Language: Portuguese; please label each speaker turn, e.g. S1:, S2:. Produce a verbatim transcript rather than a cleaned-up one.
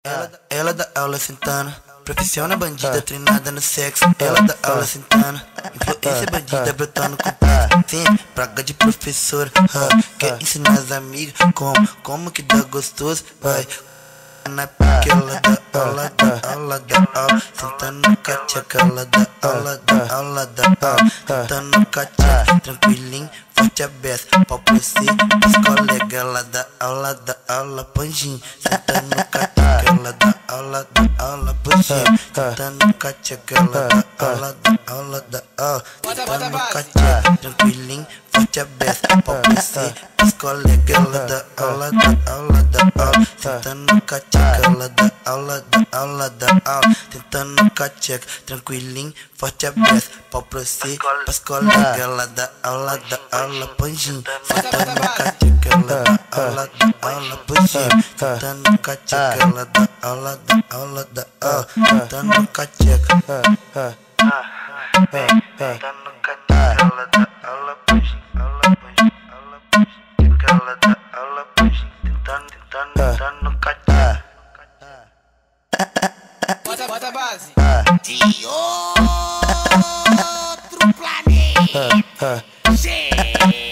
S1: Ela, ela dá aula sentando, profissional bandida treinada no sexo. Ela dá aula sentando, influência bandida brotando com paz. Sim, praga de professora, huh, quer ensinar as amigas como, como que dá gostoso, vai. Na pique ela dá aula, dá aula, dá aula, sentando no cacheca. Ela dá aula, dá aula, dá aula, sentando no cacheca, tranquilinho, forte aberto, pau pra si, os colegas. Ela dá aula, dá aula, panjinho, sentando no cacheca. Ela dá aula, dá aula, panjinho, sentando no cacheca. Ela dá aula, dá aula, dá aula, sentando no cacheca, tranquilinho, forte aberto, pau pra si, os colegas. Ela dá aula, dá aula, dá aula, sentando no cacheca. Ela dá aula, dá aula, dá aula, tentando no cacheca, tranquilinho, forte aberto, pau pra si, pras colegas. Ela dá aula, dá aula, panjinho, sentando no cacheca. Ela dá aula, dá aula, panjinho, sentando no cacheca. Ela dá aula, dá aula, dá aula, sentando no cacheca. Sentando no cacheca. Ela dá aula, panjinho, aula, panjinho, aula, panjinho. Ela dá aula, panjinho, tentando, tentando, tentando no cacheca.
S2: Bota, bota a base.
S3: De outro planeta.